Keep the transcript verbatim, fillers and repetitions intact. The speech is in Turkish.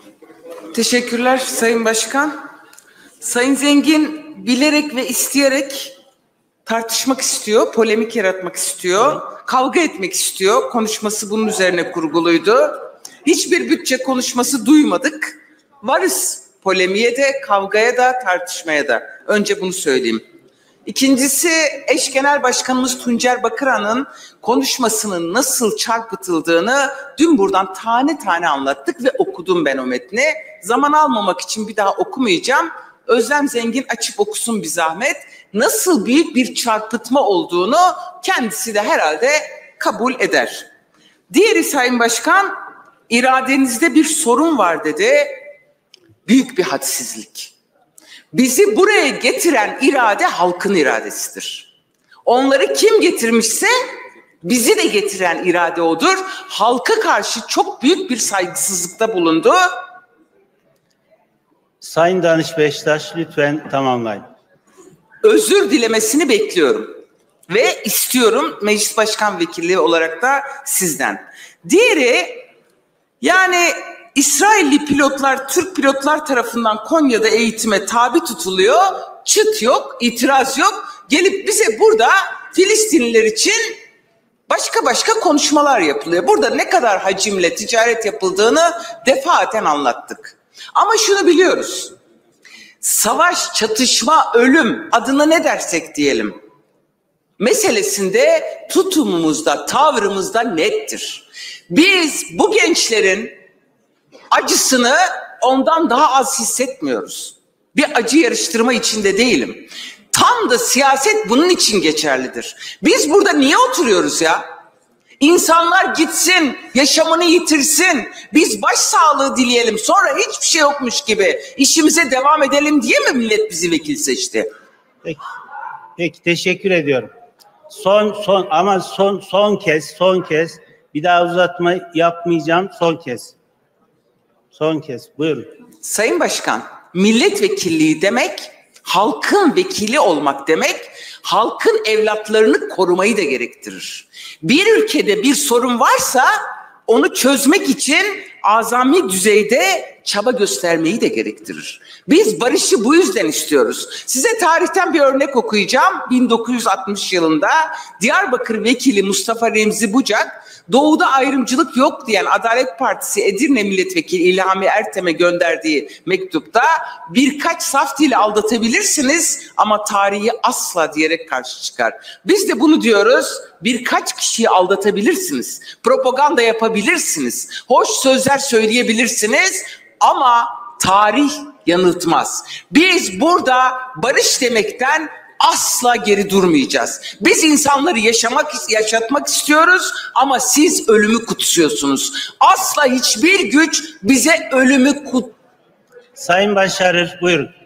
Teşekkürler Sayın Başkan. Sayın Zengin bilerek ve isteyerek tartışmak istiyor, polemik yaratmak istiyor, kavga etmek istiyor. Konuşması bunun üzerine kurguluydu. Hiçbir bütçe konuşması duymadık. Varız polemiğe de, kavgaya da, tartışmaya da. Önce bunu söyleyeyim. İkincisi, eş genel başkanımız Tuncer Bakıran'ın konuşmasının nasıl çarpıtıldığını dün buradan tane tane anlattık ve okudum ben o metni. Zaman almamak için bir daha okumayacağım. Özlem Zengin açıp okusun bir zahmet. Nasıl büyük bir çarpıtma olduğunu kendisi de herhalde kabul eder. Diğeri Sayın Başkan, iradenizde bir sorun var dedi. Büyük bir hadsizlik. Bizi buraya getiren irade halkın iradesidir. Onları kim getirmişse bizi de getiren irade odur. Halka karşı çok büyük bir saygısızlıkta bulundu. Sayın Danış Beştaş lütfen tamamlayın. Özür dilemesini bekliyorum ve istiyorum Meclis Başkan Vekilliği olarak da sizden. Diğeri, yani İsrailli pilotlar Türk pilotlar tarafından Konya'da eğitime tabi tutuluyor. Çıt yok, itiraz yok. Gelip bize burada Filistinliler için başka başka konuşmalar yapılıyor. Burada ne kadar hacimle ticaret yapıldığını defaten anlattık. Ama şunu biliyoruz. Savaş, çatışma, ölüm adına ne dersek diyelim meselesinde tutumumuzda, tavrımızda nettir. Biz bu gençlerin acısını ondan daha az hissetmiyoruz. Bir acı yarıştırma içinde değilim. Tam da siyaset bunun için geçerlidir. Biz burada niye oturuyoruz ya? İnsanlar gitsin, yaşamını yitirsin. Biz başsağlığı dileyelim. Sonra hiçbir şey yokmuş gibi işimize devam edelim diye mi millet bizi vekil seçti? Peki, Peki teşekkür ediyorum. Son son ama son son kez son kez bir daha uzatma yapmayacağım. Son kez. Son kez. Buyurun. Sayın Başkan, milletvekilliği demek halkın vekili olmak demek, halkın evlatlarını korumayı da gerektirir. Bir ülkede bir sorun varsa onu çözmek için azami düzeyde çaba göstermeyi de gerektirir. Biz barışı bu yüzden istiyoruz. Size tarihten bir örnek okuyacağım. bin dokuz yüz altmış yılında Diyarbakır Vekili Mustafa Remzi Bucak, doğuda ayrımcılık yok diyen Adalet Partisi Edirne Milletvekili İlhami Ertem'e gönderdiği mektupta birkaç saf dili aldatabilirsiniz ama tarihi asla diyerek karşı çıkar. Biz de bunu diyoruz. Birkaç kişiyi aldatabilirsiniz. Propaganda yapabilirsiniz. Hoş sözler söyleyebilirsiniz ama tarih yanıltmaz. Biz burada barış demekten asla geri durmayacağız. Biz insanları yaşamak, yaşatmak istiyoruz ama siz ölümü kutsuyorsunuz. Asla hiçbir güç bize ölümü kut... Sayın Başarır, buyurun.